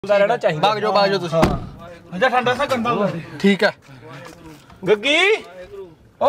रहना चाहिए। भाग जाओ तुसी। अच्छा ठंडा सा गंदा हुआ ठीक है। गग्गी ओ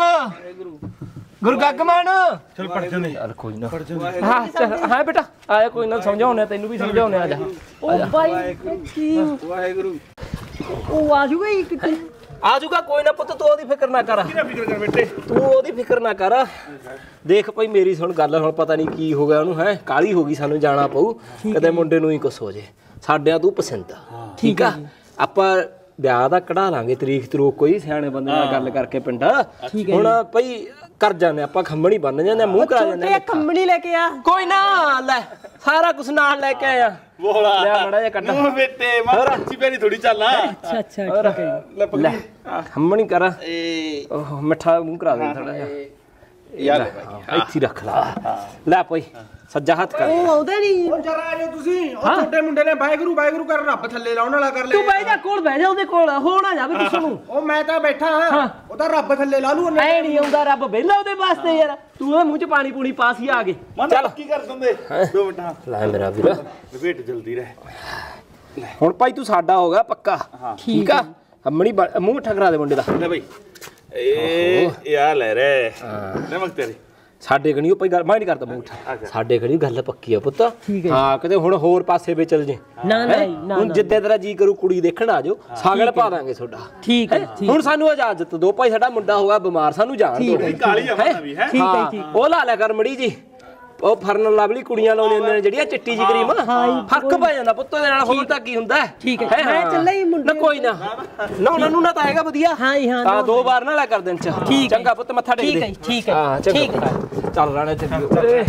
गुरगग मान चल पढ़ जने चल कोई ना। हां चल हां बेटा आया कोई ना समझाउने तेनू भी समझाउने आ जा। ओ भाई की वाहेगुरु ओ आजूगा ही कितने आजूगा कोई ना पुੱਤ तू ओदी फिक्र ना कर। फिक्र कर बेटे तू ओदी फिक्र ना कर। देख भाई मेरी सुन गल हुण पता नहीं की हो गया ओनू है काली हो गई सानू जाना पऊ कदे मुंडे नू ही कुछ हो जे साडिਆਂ तू पसंद ठीक आ ਆਪਾਂ ਵਿਆਹ ਦਾ ਕਢਾ ਲਾਂਗੇ ਤਰੀਕ ਤਰੂਕ ਕੋਈ ਸਿਆਣੇ ਬੰਦੇ ਨਾਲ ਗੱਲ ਕਰਕੇ ਪਿੰਡ ਹੁਣ ਭਈ ਕਰ ਜਾਂਦੇ ਆਪਾਂ ਖੰਮਣੀ ਬੰਨ ਜਾਂਦੇ ਮੂੰਹ ਕਰਾ ਜਾਂਦੇ ਤੇ ਖੰਮਣੀ ਲੈ ਕੇ ਆ ਕੋਈ ਨਾ ਲੈ ਸਾਰਾ ਕੁਝ ਨਾਲ ਲੈ ਕੇ ਆਇਆ ਬੋਲਾ ਲੈ ਮੜਾ ਜਿਹਾ ਕੱਢ ਉਹ ਬੇਟੇ ਮਾਰ ਅੱਛੀ ਪੈਰੀ ਥੋੜੀ ਚੱਲਣਾ ਅੱਛਾ ਅੱਛਾ ਠੀਕ ਹੈ ਲੈ ਖੰਮਣੀ ਕਰ ਓਹ ਮਿੱਠਾ ਮੂੰਹ ਕਰਾ ਦੇ ਥੋੜਾ ਜਿਹਾ ਯਾਰ ਇੱਥੇ ਰੱਖ ਲੈ ਭਾਈ ਸੱਜਾ ਹੱਥ ਕਰ ਉਹ ਆਉਦਾ ਨਹੀਂ ਉਹ ਜਰਾ ਆ ਜਾਓ ਤੁਸੀਂ ਉਹ ਛੋਟੇ ਮੁੰਡੇ ਨੇ ਵਾਹਿਗੁਰੂ ਵਾਹਿਗੁਰੂ ਕਰ ਰੱਬ ਥੱਲੇ ਲਾਉਣ ਵਾਲਾ ਕਰ ਲਿਆ ਤੂੰ ਬਹਿ ਜਾ ਕੋਲ ਬਹਿ ਜਾ ਉਹਦੇ ਕੋਲ ਹੋ ਨਾ ਜਾਵੇ ਕਿਸੇ ਨੂੰ ਉਹ ਮੈਂ ਤਾਂ ਬੈਠਾ ਹਾਂ ਉਹ ਤਾਂ ਰੱਬ ਥੱਲੇ ਲਾ ਲੂ ਉਹਨੇ ਐ ਨਹੀਂ ਆਉਂਦਾ ਰੱਬ ਵਿਹਲਾ ਉਹਦੇ ਵਾਸਤੇ ਯਾਰ ਤੂੰ ਉਹਦੇ ਮੂੰਹ 'ਚ ਪਾਣੀ ਪੂਣੀ ਪਾਸ ਹੀ ਆ ਗਏ ਚੱਲ ਕੀ ਕਰ ਦਿੰਦੇ 2 ਮਿੰਟ ਲੈ ਮੇਰਾ ਵੀਰ ਲਪੇਟ ਜਲਦੀ ਰਹਿ ਹੁਣ ਭਾਈ ਤੂੰ ਸਾਡਾ ਹੋ ਗਿਆ ਪੱਕਾ ਠੀਕ ਆ ਅੰਮਣੀ ਮੂੰਹ ਠਕਰਾ ਦੇ ਮੁੰਡੇ ਦਾ ਲੈ ਬਈ ਇਹ ਆ ਲੈ ਰੇ ਨਮਕ ਤੇਰੀ ਸਾਡੇ ਕਣੀ ਉਹ ਭਾਈ ਗੱਲ ਮੈਂ ਨਹੀਂ ਕਰਦਾ ਮੂੰਹ ਸਾਡੇ ਕਣੀ ਗੱਲ ਪੱਕੀ ਆ ਪੁੱਤ ਹਾਂ ਕਿਤੇ ਹੁਣ ਹੋਰ ਪਾਸੇ ਵੇ ਚੱਲ ਜੇ ਨਾ ਨਾ ਹੁਣ ਜਿੱਦੇ ਤੇਰਾ ਜੀ ਕਰੂ ਕੁੜੀ ਦੇਖਣ ਆ ਜਾਓ ਸਾਗਲ ਪਾ ਦਾਂਗੇ ਤੁਹਾਡਾ ਠੀਕ ਹੈ ਹੁਣ ਸਾਨੂੰ ਇਜਾਜ਼ਤ ਦੋ ਭਾਈ ਸਾਡਾ ਮੁੰਡਾ ਹੋਗਾ ਬਿਮਾਰ ਸਾਨੂੰ ਜਾਣ ਦੋ ਕਾਲੀ ਆਵਾਂ ਵੀ ਹੈ ਠੀਕ ਹੈ ਠੀਕ ਉਹ ਲਾ ਲਿਆ ਕਰ ਮੜੀ ਜੀ ਉਹ ਫਰਨ ਲਵਲੀ ਕੁੜੀਆਂ ਲਾਉਂਦੀਆਂ ਨੇ ਜਿਹੜੀਆਂ ਚਿੱਟੀ ਜੀ ਕਰੀਮ ਫਰਕ ਪੈ ਜਾਂਦਾ ਪੁੱਤ ਦੇ ਨਾਲ ਹੋਰ ਤਾਂ ਕੀ ਹੁੰਦਾ ਠੀਕ ਹੈ ਮੈਂ ਚੱਲਾ ਹੀ ਮੁੰਡੇ ਨਾ ਕੋਈ ਨਾ ਨਾ ਉਹਨਾਂ ਨੂੰ ਨਾ ਤਾਂ ਹੈਗਾ ਵਧੀਆ ਹਾਂ ਹੀ ਹਾਂ ਤਾਂ 2 ਵਾਰ ਨਾ ਲੈ ਕਰ ਦਿਨ ਚ ਚੰਗਾ ਪੁੱਤ ਮੱਥਾ ਟੇਕ ਦੇ ਠੀਕ ਹੈ ਹਾਂ ਠੀਕ ਹੈ ਚੱਲ ਰਾਣੇ ਚੱਲੀਏ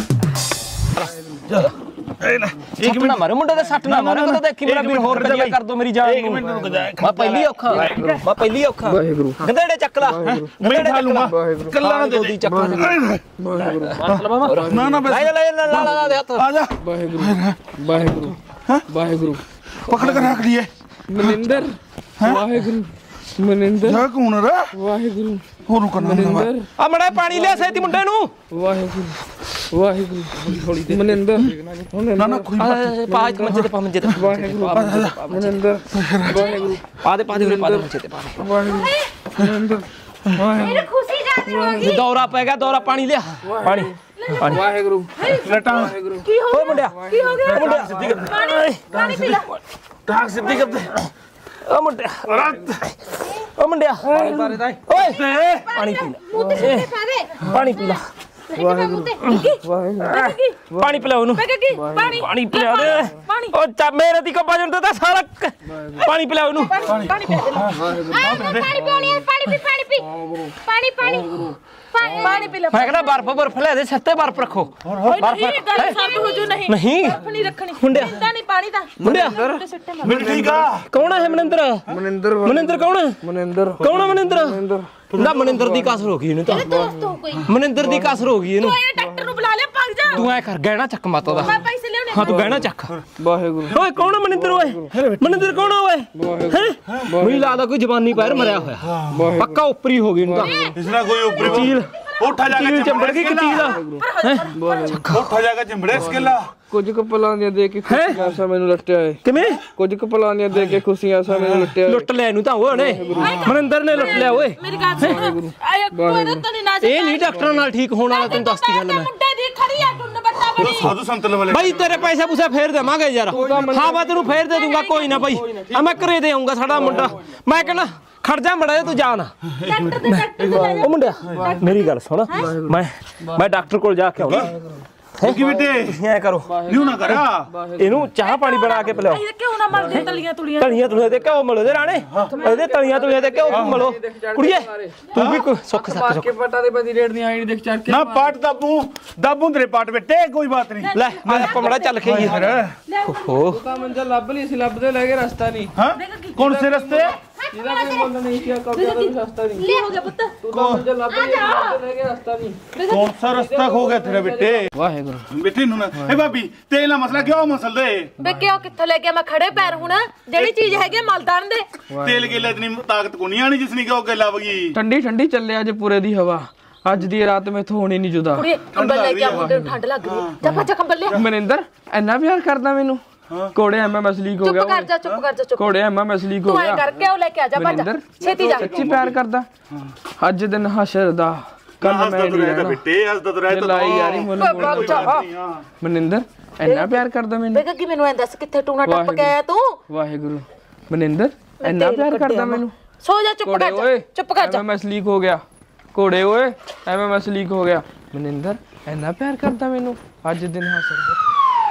ਇੱਕ ਮਿੰਟ ਮਾਰੋ ਮੁੰਡੇ ਦੇ ਸੱਟ ਨਾ ਮਾਰੋ ਤਾਂ ਦੇਖੀ ਮੇਰਾ ਵੀਰ ਹੋਰ ਵਧੀਆ ਕਰ ਦੋ ਮੇਰੀ ਜਾਨ ਨੂੰ ਮੈਂ ਪਹਿਲੀ ਔਖਾ ਵਾਹਿਗੁਰੂ ਗੰਦੇੜੇ ਚੱਕ ਲਾ ਗੰਦੇੜੇ ਚੱਕ ਲਾ ਕੱਲਾ ਨਾ ਦੇ ਚੱਕ ਵਾਹਿਗੁਰੂ ਨਾ ਨਾ ਲੈ ਲਾ ਦੇ ਹੱਥ ਆ ਜਾ ਵਾਹਿਗੁਰੂ ਵਾਹਿਗੁਰੂ ਪਕੜ ਕੇ ਰੱਖ ਲਈਏ ਮਨਿੰਦਰ ਵਾਹਿਗੁਰੂ ਮਨਿੰਦਰ ਜਾ ਕੌਣ ਰੇ ਵਾਹਿਗੁਰੂ ਹੋਰ ਕਰਨਾ ਆ ਮੜਾ ਪਾਣੀ ਲਿਆ ਸੇਤੀ ਮੁੰਡੇ ਨੂੰ ਵਾਹਿਗੁਰੂ ਵਾਹਿਗੁਰੂ ਹੌਲੀ ਤੇ ਮਨਿੰਦਰ ਨਾ ਨਾ ਕੋਈ ਪਾ ਇੱਕ ਮੰਜੇ ਤੇ ਪਾ ਮੰਜੇ ਤੇ ਵਾਹਿਗੁਰੂ ਮਨਿੰਦਰ ਵਾਹਿਗੁਰੂ ਪਾ ਦੇ ਮੰਜੇ ਤੇ ਪਾ ਦੇ ਵਾਹਿਗੁਰੂ ਮਨਿੰਦਰ मेरी खुशी जाती होगी ਦੌਰਾ ਪੈ ਗਿਆ ਦੌਰਾ ਪਾਣੀ ਲਿਆ ਪਾਣੀ ਵਾਹਿਗੁਰੂ ਲਟਾਂ की हो ਓ ਮੁੰਡਿਆ की हो गया ਮੁੰਡਿਆ ਸਿੱਧੀ ਕਰ पानी पी ला ਟਾਕ ਸਿੱਧੀ ਕਰ ਦੇ ਓ ਮੁੰਡਿਆ ਓ ਮੁੰਡਿਆ ਓਏ ਪਾਣੀ ਪੀ ਲੈ मुंह ते सिर्फ पा दे ਪਾਣੀ ਪੀ ਲੈ ਪਾਣੀ ਪਿਲਾ ਉਹਨੂੰ पानी ਪਾਣੀ ਪਿਲਾ ਦੇ ਓ ਚਾ ਮੇਰੇ ਦੀ ਕੱਪਾ ਜੁੰਦਾ ਤਾਂ ਸਾਰਾ ਪਾਣੀ ਪਿਲਾ ਉਹਨੂੰ पानी पिला पानी पी पानी पी ला ਮੈਂ ਕਹਿੰਦਾ ਬਰਫ ਲੈ ਦੇ ਸੱਤੇ ਬਰਫ ਰੱਖੋ बर्फ गल सब हो जो नहीं नहीं बर्फ नहीं रखनी मुंडिया। इंदा नहीं पानी दा ਮੁੰਡਿਆ ਮਿੰਟ ਠੀਕ ਆ ਕੌਣ ਹੈ ਮਨਿੰਦਰ ਮਨਿੰਦਰ ਮਨਿੰਦਰ ਕੌਣ ਹੈ ਮਨਿੰਦਰ ਕੌਣ ਹੈ ਮਨਿੰਦਰ ਨਾ ਮਨਿੰਦਰ ਦੀ ਕਸਰ ਹੋ ਗਈ ਇਹਨੂੰ ਤਾਂ दोस्त हो कोई ਮਨਿੰਦਰ ਦੀ ਕਸਰ ਹੋ ਗਈ ਇਹਨੂੰ ये डॉक्टर नु बुला ले भाग जा ਤੂੰ ਐ ਕਰ ਗਹਿਣਾ ਚੱਕ ਮਾਤਾ ਦਾ मैं पैसे लेने ਹਾਂ ਤੂੰ ਗਹਿਣਾ ਚੱਕ ਵਾਹਿਗੁਰੂ ਓਏ ਕੌਣ ਹੈ ਮਨਿੰਦਰ ਓਏ ਮਨਿੰਦਰ ਕੌਣ ਓਏ ਹੈ ਮੈਨੂੰ ਲੱਗਦਾ ਕੋਈ ਜਵਾਨੀ ਪੈਰ ਮਰਿਆ ਹੋਇਆ ਪੱਕਾ ਉੱਪਰੀ ਹੋ ਗਈ ਇਹਨੂੰ ਤਾਂ ਇਸ ਨਾਲ ਕੋਈ ਉੱਪਰ ਚੀਲ ਉੱਠਾ ਜਾ ਕੇ ਚੀਲ ਚੰਬੜ ਗਈ ਕਿੱਟੀ ਦਾ ਉੱਠਾ ਜਾ ਕੇ ਚਿੰਬੜੇ ਸਕੇਲਾ ਕੁਝ ਕਪਲਾਂ ਦੀਆਂ ਦੇ ਕੇ ਖੁਸ਼ੀਆਂ ਸਾ ਮੈਨੂੰ ਲੁੱਟਿਆ ਏ ਕਿਵੇਂ ਕੁਝ ਕਪਲਾਂ ਦੀਆਂ ਦੇ ਕੇ ਖੁਸ਼ੀਆਂ ਸਾ ਮੈਨੂੰ ਲੁੱਟਿਆ ਲੁੱਟ ਲੈ ਇਹਨੂੰ ਤਾਂ ਉਹਨੇ ਮਨਿੰਦਰ ਨੇ ਲੁੱਟ ਲਿਆ ਓਏ मेरी गाल सुन आया कोई तो नहीं ना ਇਹ ਨਹੀਂ ਡਾਕਟਰਾਂ ਨਾਲ ਠੀਕ ਹੋਣ ਵਾਲਾ ਤੈਨੂੰ ਦੱਸਦੀ ਗੱਲ ਮੈਂ मुंडे दी खड़ी है टुंड बट्टा बड़ी ਸਾਧੂ ਸੰਤ ਵਾਲੇ ਬਾਈ ਤੇਰੇ ਪੈਸੇ ਪੂਸੇ ਫੇਰ ਦੇਵਾਂਗੇ ਯਾਰ ਹਾਂ ਮੈਂ ਤੈਨੂੰ ਫੇਰ ਦੇ ਦੂੰਗਾ ਕੋਈ ਨਾ ਬਾਈ ਆ ਮੈਂ ਘਰੇ ਦੇ ਆਉਂਗਾ ਸਾਡਾ ਮੁੰਡਾ ਮੈਂ ਕਹਿੰਦਾ ਖੜ ਜਾ ਮੜਾ ਤੂੰ ਜਾ ਨਾ ਉਹ ਮੁੰਡਿਆ ਮੇਰੀ ਗੱਲ ਸੁਣ ਮੈਂ ਡਾਕਟਰ ਕੋਲ ਜਾ ਕੇ ਆਉਣਾ ਕੀ ਬੇਟੇ ਤੁਸੀਂ ਐ ਕਰੋ ਨਿਉ ਨਾ ਕਰਾ ਇਹਨੂੰ ਚਾਹ ਪਾਣੀ ਬਣਾ ਕੇ ਪਿਲਾਓ ये क्यों ना मर दे तलियां तुलियां ਤਲੀਆਂ ਤੁਲੀਆਂ ਤੇ ਘਿਓ ਮਲੋ ਦੇ ਰਾਣੇ ਇਹਦੇ ਤਲੀਆਂ ਤੁਲੀਆਂ ਤੇ ਘਿਓ ਮਲੋ ਕੁੜੀਏ ਤੂੰ ਵੀ ਸੁੱਖ ਸੱਕ ਕੇ ਪਟਾ ਦੇ ਬੰਦੀ ਰੇਡ ਦੀ ਆਈ ਦੇਖ ਚੜ ਕੇ ਨਾ ਪਾਟ ਦਾਬੂ ਤੇਰੇ ਪਾਟ ਬੇਟੇ ਕੋਈ ਬਾਤ ਨਹੀਂ ਲੈ ਮੈਂ ਆਪਾਂ ਮੜਾ ਚੱਲ ਕੇ ਆਈਏ ਫਿਰ ਓਹੋ ਤਾਂ ਮੰਜ਼ਲ ਲੱਭ ਲਈ ਸੀ ਲੱਭਦੇ ਲੈ ਕੇ ਰਸਤਾ ਨਹੀਂ ਹਾਂ ਕੌਣ ਸੇ ਰਸਤੇ ਜਿਹਦਾ ਕੋਈ ਮੁੱਲ ਨਹੀਂ ਸੀ ਕਬਜ਼ਾ ਦਾ ਰਸਤਾ ਨਹੀਂ ले हो गया पुत्र ਤੂੰ ਤਾਂ ਮੰਜ਼ਲ ਲੱਭ ਲਈ ਲੱਭਦੇ ਲੈ ਕੇ ਰਸਤਾ ਨਹੀਂ ਕੌਣ ਸਾ ਰਸਤਾ ਖੋ ਗਿਆ ਤੇਰਾ ਬੇਟੇ ਵਾਹਿਗੁਰੂ ਬੇਟੇ ਨੂੰ ਨਾ ਏ ਭਾਬੀ ਤੇਰੇ ਨਾਲ ਮਸਲਾ ਕਿਉਂ ਮਸਲ ਦੇ बे क्यों कित्थों लेके मैं खड़े पैर हूं ना जेडी चीज हैगी मलदान दे ਤੇਲ ਗੇਲੇ ਇਤਨੀ ਤਾਕਤ ਕੋ ਨਹੀਂ ਆਣੀ ਜਿਸਨੀ ਕਿ ਉਹ ਗੇਲਾ ਵਗੀ ਠੰਡੀ ਠੰਡੀ ਚੱਲੇ ਅੱਜ ਪੂਰੇ ਦੀ ਹਵਾ ਅੱਜ ਦੀ ਰਾਤ ਮੈਥੋਂ ਹੋਣੀ ਨਹੀਂ ਜੁਦਾ कुड़ी कंबल लेके आ मुंडे ठंड लग रही है जा भजा कंबल ले ਮਨਿੰਦਰ ਇੰਨਾ ਪਿਆਰ ਕਰਦਾ ਮੈਨੂੰ ਕੋੜੇ ਐਮਐਮਐਸ ਲੀਕ ਹੋ ਗਿਆ ਚੁੱਪ ਕਰ ਜਾ ਚੁੱਪ ਕਰ ਜਾ ਚੁੱਪ ਕੋੜੇ ਐਮਐਮਐਸ ਲੀਕ ਹੋ ਤੂੰ ਐ ਗਿਆ ਕਰਕੇ ਉਹ ਲੈ ਕੇ ਆ ਜਾ ਭੱਜ ਮਨਿੰਦਰ, ਛੇਤੀ ਜਾ ਸੱਚੀ ਪਿਆਰ ਕਰਦਾ ਅੱਜ ਦਿਨ ਹਸ਼ਰ ਦਾ ਕੱਲ ਮੈਂ ਨਹੀਂ ਰਹਿਣਾ ਬਿੱਟੇ ਹੱਸਦਾ ਤੂੰ ਰਹਿ ਲਾਈ ਯਾਰੀ ਮੁੱਲ ਭੱਜ ਜਾ ਮਨਿੰਦਰ ਇੰਨਾ ਪਿਆਰ ਕਰਦਾ ਮੈਨੂੰ ਵੇਖ ਕਿ ਮੈਨੂੰ ਐਂ ਦੱਸ ਕਿੱਥੇ ਟੂਣਾ ਟੱਪ ਕੇ ਆਇਆ ਤੂੰ ਵਾਹਿਗੁਰੂ ਮਨਿੰਦਰ ਇੰਨਾ ਪਿਆਰ ਕਰਦਾ ਮੈਨੂੰ ਸੋ ਜਾ ਚੁੱਪ ਕੋੜੇ ਕਰ ਓਏ ਜਾ ਚੁੱਪ ਕਰ ਜਾ ਐਮਐਮਐਸ ਲੀਕ ਹੋ ਗਿਆ ਕੋੜੇ ਓਏ ਐਮਐਮਐਸ ਲੀਕ ਹੋ ਗਿਆ ਮਨਿੰਦਰ ਇੰਨਾ ਪਿਆਰ ਕਰਦਾ ਮੈਨੂੰ ਅੱਜ ਦਿਨ ਹਸ਼ਰ ਦਾ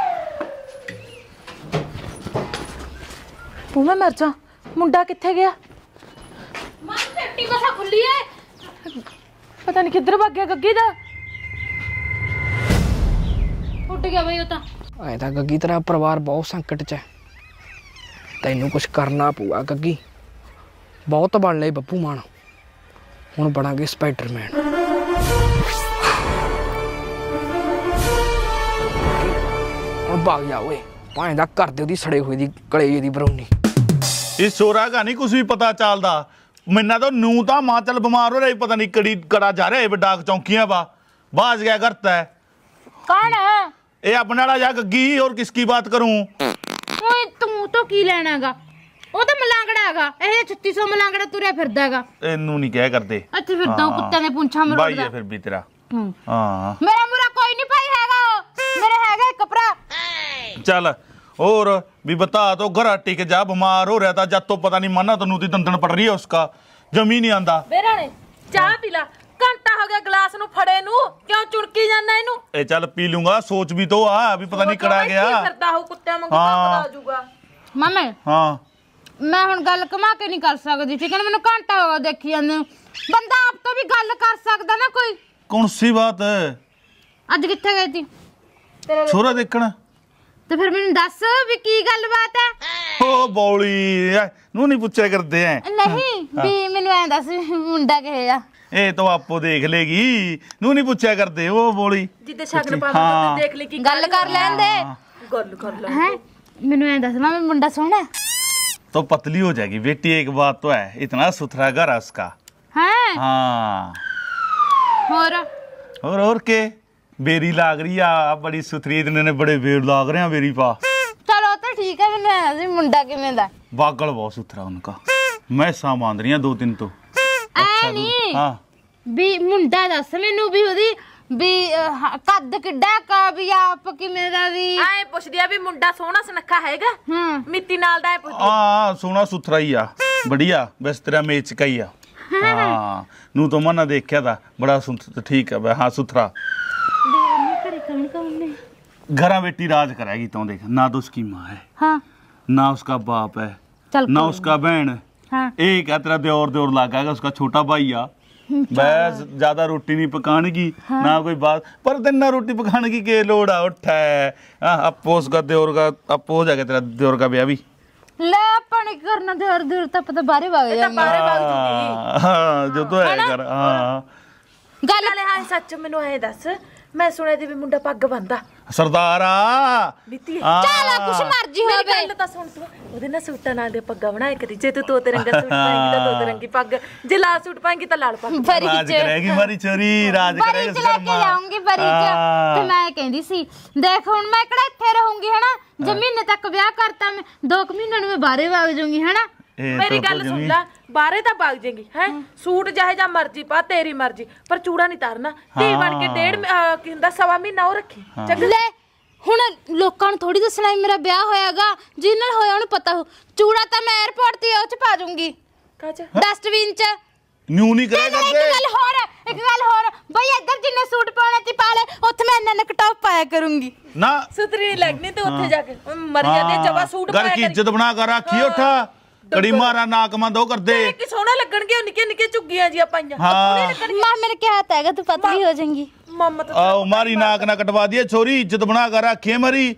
ਤੂੰ ਮੈਂ ਮਰ ਜਾ ਮੁੰਡਾ ਕਿੱਥੇ ਗਿਆ ਮਾਂ ਟੱਟੀ ਮਸਾ ਖੁੱਲੀ ਐ ਪਤਾ ਨਹੀਂ ਕਿੱਧਰ ਭੱਗ ਗਿਆ ਗੱਗੀ ਦਾ ਉੱਡ ਗਿਆ ਬਈ ਉਹ ਤਾਂ ਐ ਤਾਂ ਗੱਗੀ ਤੇਰਾ ਪਰਿਵਾਰ ਬਹੁਤ ਸੰਕਟ 'ਚ ਹੈ ਤੈਨੂੰ ਕੁਝ ਕਰਨਾ ਪਊਗਾ ਗੱਗੀ ਬਹੁਤ ਬਣ ਲਏ ਬੱਪੂ ਮਾਨ ਹੁਣ ਬਣਾਂਗੇ ਸਪਾਈਡਰਮੈਨ ਹੁਣ ਭਾਗ ਜਾ ਓਏ ਭਾਂ ਦਾ ਘਰ ਦੇ ਉਹਦੀ ਸੜੇ ਹੋਏ ਦੀ ਕਲੇਜੇ ਦੀ ਬਰੌਨੀ ਇਸ ਚੋਰਾ ਕਾ ਨਹੀਂ ਕੁਝ ਵੀ ਪਤਾ ਚੱਲਦਾ ਮੈਨਾਂ ਤਾਂ ਨੂੰ ਤਾਂ ਮਾਂ ਚੱਲ ਬਿਮਾਰ ਹੋ ਰਹੀ ਪਤਾ ਨਹੀਂ ਕੜੀ ਕੜਾ ਜਾ ਰਿਹਾ ਡਾਕ ਚੌਂਕੀਆਂ ਬਾਜ ਗਿਆ ਕਰਤਾ है कौन है ये अपने वाला जा गग्गी और किसकी बात करूं ओए तू तो की लेना हैगा ਉਹ ਤਾਂ ਮਲਾਂਗੜਾ ਹੈਗਾ ਇਹ 3600 ਮਲਾਂਗੜਾ ਤੁਰਿਆ ਫਿਰਦਾ ਹੈਗਾ ਇਹਨੂੰ ਨਹੀਂ ਕਹਿ ਕਰਦੇ ਇੱਥੇ ਫਿਰਦਾ ਉਹ ਕੁੱਤਿਆਂ ਦੇ ਪੁੰਛਾਂ ਮਰੋੜਦਾ ਭਾਈ ਹੈ ਫਿਰ ਵੀ ਤੇਰਾ ਹਾਂ ਮੇਰਾ ਮੁਰਾ ਕੋਈ ਨਹੀਂ ਭਾਈ ਹੈਗਾ ਉਹ ਮੇਰੇ ਹੈਗਾ ਇੱਕ ਭਰਾ ਚੱਲ और भी बता तो घर टिक जा बीमार हो रहा था जब तो पता नहीं माना तनु ती दंदन पड़ रही है उसका जमी नहीं आंदा ਬੇਰਾ ਨੇ ਚਾਹ ਪੀ ਲਾ ਘੰਟਾ ਹੋ ਗਿਆ ਗਲਾਸ ਨੂੰ ਫੜੇ ਨੂੰ ਕਿਉਂ ਚੁਣਕੀ ਜਾਂਦਾ ਇਹਨੂੰ ए चल पी लूंगा सोच भी तो आ अभी पता नहीं कड़ा गया ਫਿਰਦਾ ਹੋ ਕੁੱਤਿਆਂ ਵਾਂਗੂ ਭੌਂਕਦਾ ਜਾਊਗਾ ਮਾਮੇ हाँ ਮੈਂ ਹੁਣ ਗੱਲ ਕਮਾ ਕੇ ਨਹੀਂ ਕਰ ਸਕਦੀ ਠੀਕ ਹੈ ਨਾ ਮੈਨੂੰ ਘੰਟਾ ਹੋ ਗਿਆ ਦੇਖੀ ਜਾਂਦੇ ਨੂੰ ਬੰਦਾ ਆਪ ਤੋਂ ਵੀ ਗੱਲ ਕਰ ਸਕਦਾ ਨਾ ਕੋਈ कौन सी बात है ਅੱਜ ਕਿੱਥੇ ਗਈ ਤੀ छोरा देखना ਤੇ ਫਿਰ ਮੈਨੂੰ ਦੱਸ ਵੀ ਕੀ ਗੱਲਬਾਤ ਹੈ ओ बौली नू नहीं पूछा करते हैं ਨਹੀਂ ਵੀ ਮੈਨੂੰ ਐਂ ਦੱਸ ਵੀ ਮੁੰਡਾ ਕਿਹੇ ਆ ए तो आपको देख लेगी नू नहीं पूछा करते वो बोली ਜਿੱਦੇ ਸ਼ਗਨ ਪਾਵਾਂਗਾ ਤੇ ਦੇਖ ਲਈ ਕੀ ਗੱਲ ਕਰ ਲੈਣ ਦੇ ਗੱਲ ਕਰ ਲੈ ਹੈ ਮੈਨੂੰ ਐਂ ਦੱਸ ਮਾਮੇ ਮੁੰਡਾ ਸੋਹਣਾ तो पतली हो जाएगी बेटी एक बात तो है इतना सुथरा घर है उसका ਹੈ हाँ ਹੋਰ और के बेरी लाग रही है बड़ी सुथरी इतने बड़े बेर लाग रहे हैं बेरी पा ਚਲੋ ਤਾਂ ਠੀਕ ਹੈ ਮੈਨੂੰ ਐਂ ਦੱਸ ਵੀ ਮੁੰਡਾ ਕਿਵੇਂ ਦਾ बागल बहुत सुथरा उनका मैसा बांध रही हैं 2-3 तो ਐ ਨਹੀਂ हाँ ਵੀ ਮੁੰਡਾ ਦੱਸ ਮੈਨੂੰ ਵੀ ਉਹਦੀ ਵੀ ਕੱਦ ਕਿੱਡਾ ਕਾ ਵੀ ਆਪ ਕਿਵੇਂ ਦਾ ਵੀ ਐ ਪੁੱਛਦੀ ਆ ਵੀ ਮੁੰਡਾ ਸੋਹਣਾ ਸੁਨੱਖਾ ਹੈਗਾ ਹਾਂ ਮਿੱਤੀ ਨਾਲ ਦਾ ਐ ਪੁੱਛਦੀ हाँ सोना सुथरा ही आ बढ़िया बस तेरा मैच का ही आ हाँ नू तो मना देखा था बड़ा ठीक है हाँ सुथरा ਵੀ ਉਹਨੇ ਘਰੇ ਕੌਣ ਕੌਣ ਨੇ घरा बेटी राज कराएगी तो देख ना तो उसकी माँ है ਹਾਂ ना उसका बाप है चल ना उसका बहन है हाँ एक है तेरा देवर लागा उसका छोटा भाई आ बस ज्यादा रोटी नहीं पकाने की ना कोई बात पर दिन ना रोटी पकाने की के लोड़ा उठा है आपो उसका देवर का आपो हो जाएगा तेरा देवर का ब्याह भी ਲੈ ਪਾਣੀ ਕਰਨਾ ਤੇ ਹਰ ਦੂਰ ਤਾਂ ਪਤਾ ਬਾਰੇ ਵਗ ਜਾ ਬਾਰੇ ਬਾਗ ਜੂਗੀ हाँ जो तो है कर हाँ ਗੱਲ ਨਾਲੇ ਹਾਂ ਸੱਚ ਮੈਨੂੰ ਐ ਦੱਸ ਮੈਂ ਸੁਣਿਆ ਤੇ ਵੀ ਮੁੰਡਾ ਪੱਗ ਬੰਦਾ सरदार आ ਬੀਤੀ ਚੱਲ ਕੁਛ ਮਰਜੀ ਮੇਰੀ ਹੋਵੇ ਗੱਲ ਤਾਂ ਸੁਣ ਤੂੰ ਉਹਦੇ ਨਾਲ ਸੂਟਾਂ ਨਾਲ ਦੇ ਪੱਗਾਂ ਬਣਾਏ ਕਰੀ ਜੇ ਤੂੰ ਤੋਤੇ ਰੰਗਾ ਸੂਟ ਪਾਏਂਗੀ ਤਾਂ ਤੋਤੇ ਰੰਗੀ ਪੱਗ ਜੇ ਲਾਲ ਸੂਟ ਪਾਏਂਗੀ ਤਾਂ ਲਾਲ ਪੱਗ ਫਰੀ राज ਚ करेगी हमारी चोरी राज ਫਰੀ करेगी ਚ ਲੈ ਕੇ ਜਾਉਂਗੀ ਫਰੀ ਚ ਤੇ ਮੈਂ ਕਹਿੰਦੀ ਸੀ ਦੇਖ ਹੁਣ ਮੈਂ ਕਿਹੜਾ ਇੱਥੇ ਰਹੂੰਗੀ ਹਨਾ ਜੇ ਮਹੀਨੇ ਤੱਕ ਵਿਆਹ ਕਰਤਾ ਮੈਂ 2 ਮਹੀਨਿਆਂ ਨੂੰ ਮੈਂ ਬਾਹਰੇ ਵਗ ਜਾਊਂਗੀ ਹਨਾ ਮੇਰੀ ਗੱਲ ਸੁਣ ਲੈ ਬਾਹਰੇ ਤਾਂ ਵਗ ਜਾਏਗੀ ਹੈ ਸੂਟ ਚਾਹੇ ਜਾਂ ਮਰਜ਼ੀ ਪਾ ਤੇਰੀ ਮਰਜ਼ੀ ਪਰ ਚੂੜਾ ਨਹੀਂ ਤਾਰਨਾ ਧੀ ਬਣ ਕੇ ਕੀ ਹੁੰਦਾ 1.5 ਮਹੀਨਾ ਉਹ ਰੱਖੀ ਚੱਲ ਲੈ ਹੁਣ ਲੋਕਾਂ ਨੂੰ ਥੋੜੀ ਦੱਸਣਾ ਮੇਰਾ ਵਿਆਹ ਹੋਇਆਗਾ ਜਿਸ ਨਾਲ ਹੋਇਆ ਉਹਨੂੰ ਪਤਾ ਹੋ ਚੂੜਾ ਤਾਂ ਮੈਂ 에어ਪੋਰਟ ਤੇ ਉਹ ਚ ਪਾ ਦੂੰਗੀ ਕਾਚ ਡਸਟਬਿਨ ਚ न्यू नहीं करा ਇੱਕ करते ਗੱਲ ਹੋਰ ਬਈ ਇੱਧਰ ਜਿੰਨੇ ਸੂਟ ਪਾਉਣੇ ਤੇ ਪਾ ਲੈ ਉੱਥੇ ਮੈਂ ਇੰਨਾ ਕਟਾਪ ਪਾਇਆ ਕਰੂੰਗੀ ना ਸੁਤਰੀ ਨਹੀਂ ਲੱਗਣੀ ਤੇ ਉੱਥੇ ਜਾ ਕੇ ਮਰ ਜਾਂਦੇ ਜਵਾ ਸੂਟ घर ਪਾਇਆ की ਕਰੀ इज्जत बना कर रखी उठा कड़ी मारा नाक मंद हो कर दे ਕਿ ਸੋਹਣਾ ਲੱਗਣਗੇ ਉਹ ਨਿੱਕੇ ਨਿੱਕੇ ਝੁੱਗੀਆਂ ਜੀ ਪਾਈਆਂ हाँ ਮਾਂ ਮੇਰੇ ਕਿਹਾ ਤਾਂ ਹੈਗਾ ਤੂੰ ਪਤਲੀ ਹੋ ਜਾਏਂਗੀ ਮੰਮਾ ਤਾਂ आओ मारी नाक ना कटवा दिए छोरी इज्जत बना कर रखी है मरी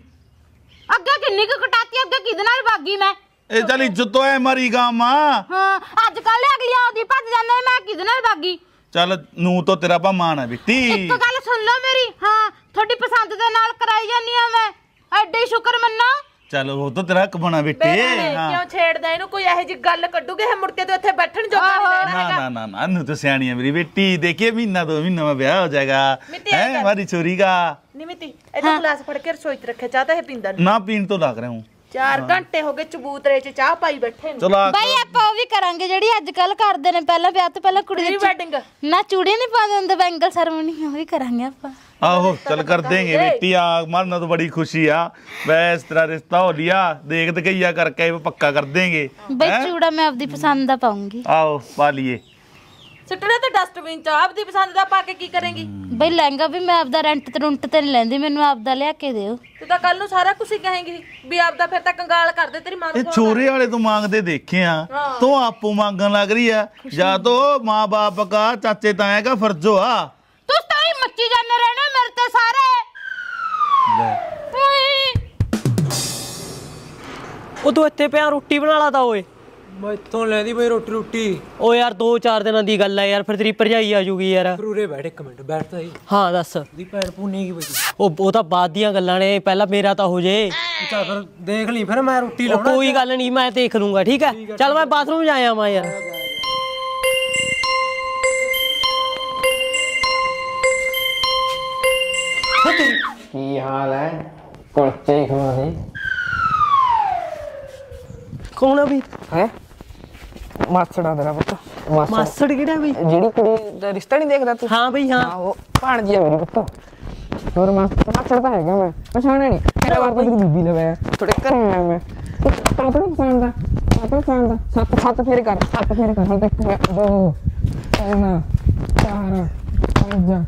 ਅੱਗੇ ਕਿੰਨੀ ਕੁ ਕਟਾਤੀ ਅੱਗੇ ਕਿਹਦੇ ਨਾਲ ਭਾਗੀ ਮੈਂ ए चल इज्जत तो है मरी गांव मां ਹਾਂ ਅੱਜ ਕੱਲ ਅਗਲੀਆਂ ਉਹਦੀ ਭੱਜ ਜਾਂਦੇ ਮੈਂ ਕਿਹਦੇ ਨਾਲ ਭਾਗੀ चल नू तो तेरा पा मान है बेटी ਇੱਕ ਗੱਲ ਸੁਣ ਲਓ ਮੇਰੀ ਹਾਂ ਤੁਹਾਡੀ ਪਸੰਦ ਦੇ ਨਾਲ ਕਰਾਈ ਜਾਨੀ ਆ मैं ਐਡੇ ਸ਼ੁਕਰ ਮੰਨੋ चल वो तो तेरा हक बना बेटे हाँ ਕਿਉਂ ਛੇੜਦਾ ਇਹਨੂੰ ਕੋਈ ਇਹੋ ਜਿਹੀ ਗੱਲ ਕੱਢੂਗੇ ਇਹ ਮੁੜ ਕੇ ਤੇ ਉੱਥੇ ਬੈਠਣ ਜੋਗਾ ਨਹੀਂ ਰਹਿਣਾ ना ना ना ना नू तो सियाणी है मेरी बेटी देखिए महीना 2 महीना में ब्याह हो जाएगा मिट्टी है है हमारी छोरी का ਨਿਮਿਤੀ ਇਹਦਾ ਗਲਾਸ ਫੜ ਕੇ ਰਸੋਈ 'ਚ ਰੱਖਿਆ ਚਾਹ ਤਾਂ ਇਹ ਪੀਂਦਾ ਨਹੀਂ ना पीन तो लाग रहा हूँ 4 ਘੰਟੇ ਹੋ ਗਏ ਚਬੂਤਰੇ 'ਚ ਚਾਹ ਪਾਈ ਬੈਠੇ ਨੂੰ। ਚਲੋ ਬਾਈ ਆਪਾਂ ਉਹ ਵੀ ਕਰਾਂਗੇ ਜਿਹੜੀ ਅੱਜ ਕੱਲ ਕਰਦੇ ਨੇ, ਪਹਿਲਾਂ ਵਿਆਹ ਤੋਂ ਪਹਿਲਾਂ ਕੁੜੀ ਪ੍ਰੀ ਦੇ ਵੈਡਿੰਗ ਨਾ ਚੂੜੀ ਨਹੀਂ ਪਾਉਂਦੇ ਹੁੰਦੇ, ਬੈਂਗਲ ਸੈਰਮਨੀ ਉਹ ਵੀ ਕਰਾਂਗੇ ਆਪਾਂ। आहो चल कर देंगे बेटी मरना तो बड़ी खुशी है। वैस तेरा रिश्ता हो लिया, देख दकैया करके वो पक्का कर देंगे। ਬਈ ਚੂੜਾ ਮੈਂ ਆਪਦੀ ਪਸੰਦ ਦਾ ਪਾਉਂਗੀ। आओ पा लिए। ਸੁੱਟਣਾ ਤੇ ਡਸਟਬਿਨ 'ਚ ਆਪਦੀ ਪਸੰਦ ਦਾ ਪਾ ਕੇ ਕੀ ਕਰੇਂਗੀ? ਬਈ ਲਹਿੰਗਾ ਵੀ ਮੈਂ ਆਪਦਾ ਰੈਂਟ ਤੇ ਰੁੰਟ ਤੇ ਨਹੀਂ ਲੈਂਦੀ, ਮੈਨੂੰ ਆਪਦਾ ਲਿਆ ਕੇ ਦਿਓ। ਤੂੰ ਤਾਂ ਕੱਲ ਨੂੰ ਸਾਰਾ ਕੁਝ ਹੀ ਕਹੇਂਗੀ ਵੀ ਆਪਦਾ, ਫਿਰ ਤਾਂ ਕੰਗਾਲ ਕਰਦੇ ਤੇਰੀ ਮਾਂ ये ਨੂੰ। छोरे वाले तो मांगते देखे हैं, तो आपको मांगन लग रही है। या तो माँ बाप का चाचे ताया का फर्ज हुआ। ਤੂੰ ਤਾਂ ਹੀ ਮੱਚੀ ਜਾਂਦੇ ਰਹਿਣਾ ਮੇਰੇ ਤੇ ਸਾਰੇ। ਉਹ ਤੂੰ ਇੱਥੇ ਪਿਆ ਰੋਟੀ ਬਣਾ ਲਾ ਤਾ ਓਏ। ਮੈਂ ਇੱਥੋਂ ਲੈਂਦੀ ਬਈ ਰੋਟੀ ਓ ਯਾਰ 2-4 ਦਿਨਾਂ ਦੀ ਗੱਲ ਆ ਯਾਰ, ਫਿਰ ਤੇਰੀ ਭਰਜਾਈ ਆ ਜੂਗੀ ਯਾਰ। ਪੂਰੇ ਬੈਠ ਇੱਕ ਮਿੰਟ ਬੈਠਦਾ ਹੀ ਹਾਂ ਦੱਸ। ਦੀ ਭੈਣ ਪੂਨੀ ਕੀ ਬਈ ਉਹ ਤਾਂ ਬਾਅਦ ਦੀਆਂ ਗੱਲਾਂ ਨੇ, ਪਹਿਲਾਂ ਮੇਰਾ ਤਾਂ ਹੋ ਜੇ। ਚੱਲ ਫਿਰ ਦੇਖ ਲਈ, ਫਿਰ ਮੈਂ ਰੋਟੀ ਉਹ ਲਾਉਣਾ। ਕੋਈ ਗੱਲ ਨਹੀਂ, ਮੈਂ ਦੇਖ ਲੂੰਗਾ ਠੀਕ ਹੈ। ਚੱਲ ਮੈਂ ਬਾਥਰੂਮ ਜਾ ਆਵਾਂ ਯਾਰ। ਕੀ ਹਾਲ ਹੈ? ਕੁਲਚੇ ਖਵਾ ਦੇ। ਕੌਣ ਆ ਵੀ? ਹੈ ਮਾਸੜਾ ਤੇਰਾ ਪੁੱਤ। ਮਾਸੜ ਕਿਹੜਾ ਬਈ? ਜਿਹੜੀ ਕੁੜੀ ਦਾ ਰਿਸ਼ਤਾ ਨਹੀਂ ਦੇਖਦਾ ਤੂੰ? ਹਾਂ ਬਈ ਹਾਂ। ਉਹ ਭਾਣਜੀ ਆ ਮੇਰੀ ਪੁੱਤ। ਹੋਰ ਮਾਸੜ ਤਾਂ ਹੈਗਾ, ਮੈਂ ਪਛਾਣਿਆ ਨਹੀਂ। ਕਿਹੜਾ ਵਾਰ ਤੇਰੀ ਬੀਬੀ ਲਵਾਇਆ ਤੁਹਾਡੇ ਘਰ ਆਇਆ ਮੈਂ। ਪਾਪੜ ਪਸੰਦ ਦਾ ਸੱਤ ਫੇਰ ਕਰ ਹੁਣ ਤੱਕ 2 3 4 5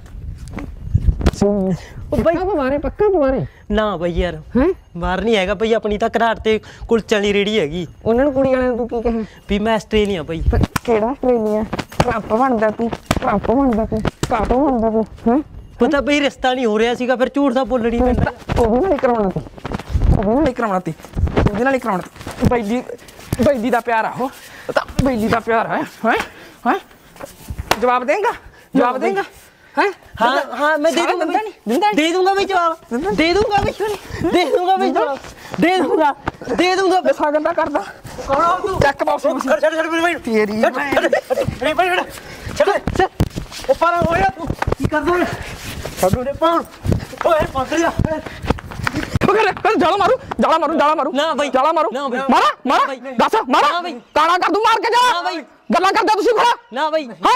ਪੱਕਾ ਮਾਰੇ ਨਾ ਬਈ ਯਾਰ ਹੈ ਮਾਰ ਨਹੀਂ ਹੈਗਾ ਬਈ, ਆਪਣੀ ਤਾਂ ਘਰਾਟ ਤੇ ਕੁਲਚਿਆਂ ਦੀ ਰੇੜੀ ਹੈਗੀ। ਉਹਨਾਂ ਨੂੰ ਕੁੜੀ ਵਾਲਿਆਂ ਨੂੰ ਤੂੰ ਕੀ ਕਹੇ ਵੀ ਮੈਂ ਆਸਟ੍ਰੇਲੀਆ ਬਈ। ਕਿਹੜਾ ਆਸਟ੍ਰੇਲੀਆ? ਟਰੰਪ ਬਣਦਾ ਤੂੰ ਕਾਟੋ ਬਣਦਾ ਤੂੰ ਹੈ ਪਤਾ ਬਈ ਰਿਸ਼ਤਾ ਨਹੀਂ ਹੋ ਰਿਹਾ ਸੀਗਾ, ਫਿਰ ਝੂਠ ਦਾ ਬੋਲਣੀ ਪੈਂਦਾ। ਉਹਦੇ ਨਾਲ ਹੀ ਕਰਾਉਣਾ ਤੀ ਬੈਲੀ ਦਾ ਪਿਆਰ ਆ ਉਹ ਤਾਂ ਬੈਲੀ ਦਾ ਪਿਆਰ ਹੈ ਜਵਾਬ ਦੇਂਗਾ ਹੈ ਹਾਂ ਮੈਂ ਦੇ ਦੂੰਗਾ ਬਈ, ਦੇ ਦੂੰਗਾ ਬਈ ਜਵਾਬ, ਦੇ ਦੂੰਗਾ ਬਸਾ ਗੰਦਾ ਕਰਦਾ ਕੌਣ ਤੂੰ ਚੱਕ ਬਾਕਸ ਛੱਡ ਬਈ ਤੇਰੀ ਛੱਡ ਉਹ ਪਾਰਾ ਹੋਇਆ ਤੂੰ ਕੀ ਕਰਦਾ ਓਏ? ਛੱਡੋ ਨੇ ਪਾਉਣ ਓਏ ਪੰਦਰਿਆ ਜਾਲਾ ਮਾਰੂ ਨਾ ਬਈ, ਜਾਲਾ ਮਾਰੂ ਨਾ ਬਈ, ਮਾਰਾ ਬਈ, ਦੱਸ ਮਾਰਾ ਨਾ ਬਈ, ਕਾਣਾ ਕਰ ਦੂੰ ਮਾਰ ਕੇ ਜਾ ਨਾ ਬਈ, ਗੱਲਾਂ ਕਰਦਾ ਤੁਸੀਂ ਖੜਾ ਨਾ ਬਈ ਹੈ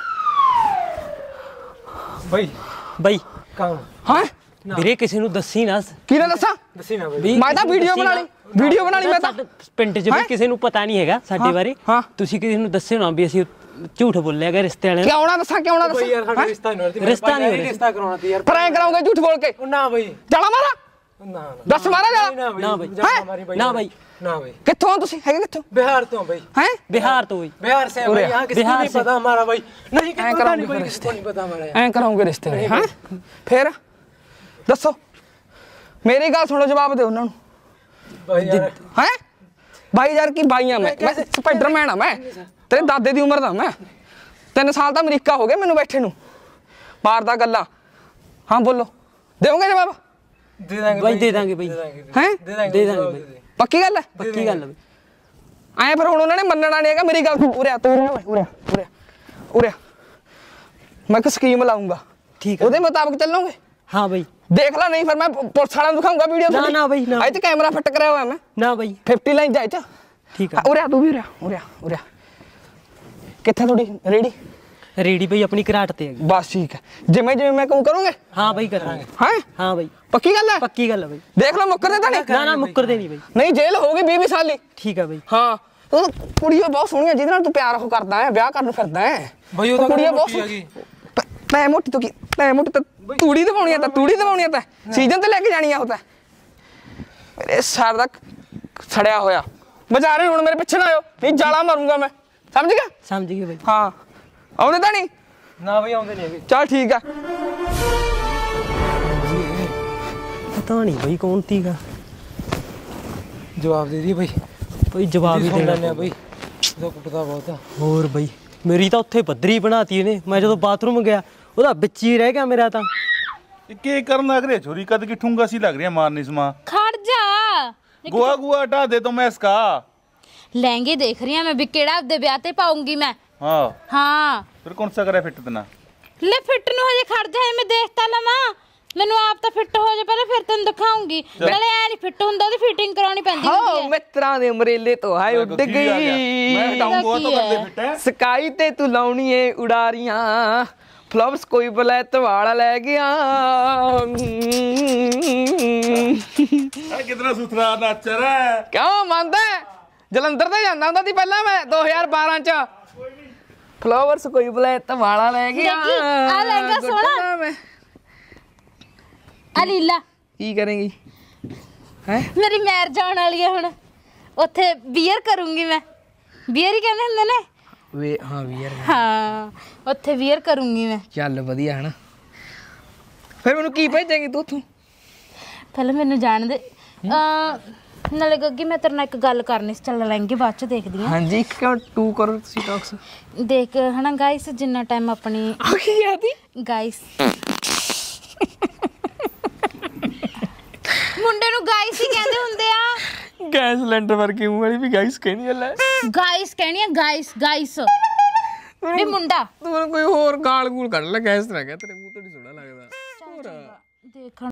ਬਈ ਕੌਣ ਹੈ ਵੀਰੇ ਕਿਸੇ ਨੂੰ ਦੱਸੀ ਨਾ। ਕਿਹਨੇ ਦੱਸਾਂ ਦੱਸੀ ਨਾ ਬਈ। ਵੀ ਮੈਂ ਤਾਂ ਵੀਡੀਓ ਬਣਾ ਲਈ ਮੈਂ ਤਾਂ ਸਾਡੇ ਪਿੰਡ 'ਚ ਵੀ ਕਿਸੇ ਨੂੰ ਪਤਾ ਨਹੀਂ ਹੈਗਾ ਸਾਡੇ ਬਾਰੇ। ਹਾਂ। ਤੁਸੀਂ ਕਿਸੇ ਨੂੰ ਦੱਸਿਓ ਨਾ ਵੀ ਅਸੀਂ ਝੂਠ ਬੋਲਿਆ ਗਾ ਰਿਸ਼ਤੇ ਵਾਲਿਆਂ ਕਿਉਂ ਨਾ ਦੱਸਾਂ ਬਈ ਯਾਰ ਸਾਡਾ ਰਿਸ਼ਤਾ ਨਹੀਂ ਹੋਇਆ। ਰਿਸ਼ਤਾ ਨਹੀਂ ਹੋਇਆ। ਰਿਸ਼ਤਾ ਕਰਾਉਣਾ ਤੀ ਯਾਰ। ਪਰ ਐਂ ਕਰਾਉਂਗੇ ਝੂਠ ਬੋਲ ਕੇ ਉਹ ਨਾ ਬਈ ਜਾਲਾ ਮਾਰਾ ਨਾ ਦੱਸ ਮਾਰਾ ਜਾਲਾ ਨਾ ਬਈ, ਨਾ ਬਈ ਨਾ ਬਈ ਕਿੱਥੋਂ ਆ ਤੁਸੀਂ ਹੈਗੇ ਕਿੱਥੋਂ ਬਿਹਾਰ ਤੋਂ बई ਹੈ बिहार तो हुई। बिहार से भाई यहाँ किसी को बिहार नहीं से। पता हमारा भाई नहीं ऐं पता कराओगे नहीं भाई फिर किसी को नहीं पता हमारा ਐਂ ਕਰਾਉਂਗੇ ਰਿਸ਼ਤੇ ਹੈ ਫਿਰ ਦੱਸੋ ਮੇਰੀ ਗੱਲ ਸੁਣੋ ਜਵਾਬ ਦਿਓ ਉਹਨਾਂ ਨੂੰ भाई यार ਹੈ ਭਾਈ ਯਾਰ ਕੀ ਭਾਈਆਂ ਮੈਂ ਸਪਾਈਡਰਮੈਨ ਆ ਮੈਂ ਤੇਰੇ ਦਾਦੇ ਦੀ ਉਮਰ ਦਾ ਮੈਂ 3 ਸਾਲ ਤਾਂ ਅਮਰੀਕਾ ਹੋ ਗਏ ਮੈਨੂੰ ਬੈਠੇ ਨੂੰ ਮਾਰਦਾ ਗੱਲਾਂ ਹਾਂ ਬੋਲੋ ਦੇਵੋਗੇ ਜਵਾਬ दे देंगे भाई दे देंगे भाई, ਹੈ दे देंगे भाई, ਪੱਕੀ ਗੱਲ ਹੈ पक्की गल है भाई। ਐਂ ਫਿਰ ਹੁਣ ਉਹਨਾਂ ਨੇ ਮੰਨਣਾ ਨਹੀਂ ਹੈਗਾ ਮੇਰੀ ਗੱਲ ਉਰਿਆ ਤੂੰ ਉਰਿਆ ਮੈਂ ਇੱਕ ਸਕੀਮ ਲਾਉਂਗਾ ठीक है ਉਹਦੇ ਮੁਤਾਬਕ ਚੱਲੋਗੇ हाँ भाई, ਦੇਖ ਲੈ ਨਹੀਂ ਫਿਰ ਮੈਂ ਪੁਲਿਸ ਵਾਲਿਆਂ ਨੂੰ ਦਿਖਾਉਂਗਾ ਵੀਡੀਓ ਨਾ, ਨਾ ਬਈ, ਨਾ। ਅੱਜ ਕੈਮਰਾ ਫਿੱਟ ਕਰਿਆ ਹੋਇਆ ਮੈਂ ना भाई 50 ਲਾਈਨ ਜਾਇ ਚ ठीक है। ਉਰਿਆ ਤੂੰ ਵੀ ਉਰਿਆ ਕਿੱਥੇ ਤੁਹਾਡੀ ਰੇੜੀ रेडी भाई अपनी घराट ते है। ਬਸ ਠੀਕ ਹੈ ਜਿਵੇਂ ਮੈਂ ਕਹੂੰ ਕਰੋਗੇ हाँ भाई करेंगे। ਹੈ हाँ भाई ਪੱਕੀ ਗੱਲ ਹੈ पक्की गल है भाई। ਦੇਖ ਲਓ ਮੁੱਕਰਦੇ ਤਾਂ ਨਹੀਂ ना ना मुक्कर देनी भाई। ਨਹੀਂ ਜੇਲ੍ਹ ਹੋਊਗੀ 20 ਸਾਲ ਦੀ ठीक है भाई। ਹਾਂ ਉਹ ਕੁੜੀਆਂ ਬਹੁਤ ਸੋਹਣੀਆਂ ਜਿਹਦੇ ਨਾਲ ਤੂੰ ਪਿਆਰ ਉਹ ਕਰਦਾ ਹੈ ਵਿਆਹ ਕਰਨ ਨੂੰ ਫਿਰਦਾ ਹੈ भाई वो तो ਕੁੜੀਆਂ बहुत ਬਹੁਤ ਹੈਗੀ ਤੈ ਮੋਟੀ ਤੋਂ ਕੀ ਤੈ ਮੋਟੀ ਤਾਂ ਤੂੜੀ ਦਵਾਉਣੀ ਤਾਂ ਸੀਜ਼ਨ ਤੇ ਲੈ ਕੇ ਜਾਣੀ ਆ ਉਹ ਤਾਂ ਮੇਰੇ ਸਾਰ ਦਾ ਛੜਿਆ ਹੋਇਆ ਬਜਾ ਰਹੇ ਹੁਣ ਮੇਰੇ ਪਿੱਛੇ ਨਾ ਆਇਓ ਨਹੀਂ ਜਾਲਾ ਮਾਰੂੰਗਾ ਮੈਂ ਸਮਝ ਗਿਆ समझ गए भाई। ਹਾਂ ਆਉਂਦੇ ਤਾਂ ਨਹੀਂ ना भाई आਉਂਦੇ नहीं ਚੱਲ ਠੀਕ ਆ पता नहीं भाई कौन थी का जवाब दे दिए भाई भाई जवाब ही सुन देना लेने भाई तो कुटदा बहुत है ਹੋਰ ਬਈ ਮੇਰੀ ਤਾਂ ਉੱਥੇ ਬੱਦਰੀ ਬਣਾਤੀ ਇਹਨੇ। ਮੈਂ ਜਦੋਂ ਬਾਥਰੂਮ ਗਿਆ ਉਹਦਾ ਵਿੱਚ ਹੀ ਰਹਿ ਗਿਆ ਮੇਰਾ ਤਾਂ। के करन लग रहे छोरी कद की ठूंगा सी लग रही है मारनी समा ਖੜ ਜਾ गोवा हटा दे तो मैं इसका ਲਹਿੰਗੇ ਦੇਖ ਰਹੀ ਆ ਮੈਂ ਵੀ ਕਿਹੜਾ ਆਪਦੇ ਵਿਆਹ ਤੇ ਪਾਉਂਗੀ ਮੈਂ। हाँ ਹਾਂ फिर कौन सा करे फिट तना ਲੈ ਫਿੱਟ ਨੂੰ ਹਜੇ ਖੜ ਜਾ ਮੈਂ ਦੇਖ ਤਾਂ ਲਵਾਂ ਮੈਨੂੰ ਆਪ ਤਾਂ ਫਿੱਟ ਹੋ ਜਾ ਪਹਿਲਾਂ ਫਿਰ ਤੈਨੂੰ ਦਿਖਾਉਂਗੀ ਨਾਲੇ ਐ ਨਹੀਂ ਫਿੱਟ ਹੁੰਦਾ ਉਹਦੀ ਫਿਟਿੰਗ ਕਰਾਉਣੀ ਪੈਂਦੀ ਹੁੰਦੀ ਹਾਂ ਹੈ ਮਿੱਤਰਾਂ ਦੇ ਅਮਰੇਲੇ ਤੋਂ ਹਾਏ ਉੱਡ ਮੈਂ ਗਈ ਹਟਾਉਂਗਾ ਉਹ ਤਾਂ ਕੀ ਬੰਦੇ ਹੈ? ਫਿੱਟ ਹੈ ਸਕਾਈ ਤੇ ਤੂੰ ਲਾਉਣੀ ਏ ਉਡਾਰੀਆਂ ਫਲਵਸ ਕੋਈ ਬਲੈਤ ਵਾਲਾ ਲੈ ਗਿਆ ਕਿਤਨਾ ਸੁਥਰਾ ਨਾਚਰ ਹੈ ਕਿਉਂ ਮੰਨਦਾ ਹੈ? ਜਲੰਧਰ ਤੇ ਜਾਂਦਾ ਹੁੰਦਾ ਸੀ ਪਹਿਲਾਂ ਮੈਂ 2012 ਚ ਫਲਾਵਰਸ ਕੋਈ ਬਲੈਤ ਵਾਲਾ ਲੈ ਗਿਆ ਦੇਖੀ, ਆਹ ਲਹਿੰਗਾ ਸੋਹਣਾ। ਮੈਂ ਆ ਲੀਲਾ ਕੀ ਕਰੇਂਗੀ ਹੈ ਮੇਰੀ ਮੈਰਿਜ ਆਉਣ ਵਾਲੀ ਹੈ ਹੁਣ ਉੱਥੇ ਬੀਅਰ ਕਰੂੰਗੀ ਮੈਂ ਬੀਅਰ ਹੀ ਕਹਿੰਦੇ ਹੁੰਦੇ ਨੇ ਵੇ ਹਾਂ ਵੀਰ ਹਾਂ ਉੱਥੇ ਬੀਅਰ ਕਰੂੰਗੀ ਮੈਂ ਚੱਲ ਵਧੀਆ ਹਨਾ ਫਿਰ ਮੈਨੂੰ ਕੀ ਭੇਜੇਂਗੀ ਤੂੰ ਉੱਥੋਂ ਪਹਿਲਾਂ ਮੈਨੂੰ ਜਾਣ ਦੇ ਨਾਲੇ ਗੱਗੀ ਮੈਂ ਤੇਰੇ ਨਾਲ ਇੱਕ ਗੱਲ ਕਰਨੀ ਸੀ ਚੱਲ ਲਹਿੰਗੇ ਬਾਅਦ ਚ ਦੇਖਦੀ ਹਾਂ ਹਾਂਜੀ ਕਿਉਂ 2 ਕਰੋ ਤੁਸੀਂ ਟਾਕਸ ਦੇਖ ਹਨਾ ਗਾਇਸ ਜਿੰਨਾ ਟਾਈਮ ਆਪਣੀ ਕੀ ਆਦੀ ਗਾਇਸ ਮੁੰਡੇ ਨੂੰ ਗਾਇਸ ਹੀ ਕਹਿੰਦੇ ਹੁੰਦੇ ਆ ਗੈਸ ਸਿਲੰਡਰ ਵਰਗੀ ਮੂੰਹ ਵਾਲੀ ਵੀ ਗਾਈਸ ਕਹਿਣੀ ਲੈ ਗਾਇਸ ਕਹਿਣੀ ਆ ਗਾਇਸ ਵੀ ਮੁੰਡਾ ਤੂੰ ਮੈਨੂੰ ਕੋਈ ਹੋਰ ਗਾਲ ਗੂਲ ਕੱਢ ਲੈ ਗੈਸ ਰਹਿ ਗਿਆ ਤੇਰੇ ਮੂੰਹ ਤੋਂ ਨਹੀਂ ਸੋਹਣਾ ਲੱਗਦਾ ਦੇਖਣ